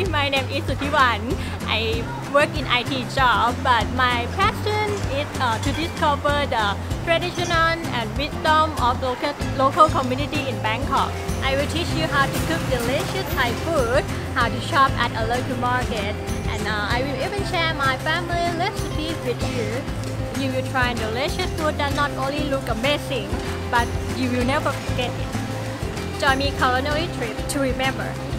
My name is Sutthiwan. I work in IT job, but my passion is to discover the tradition and wisdom of local community in Bangkok. I will teach you how to cook delicious Thai food, how to shop at a local market, and I will even share my family recipes with you. You will try delicious food that not only look amazing, but you will never forget it. Join me culinary trip to remember.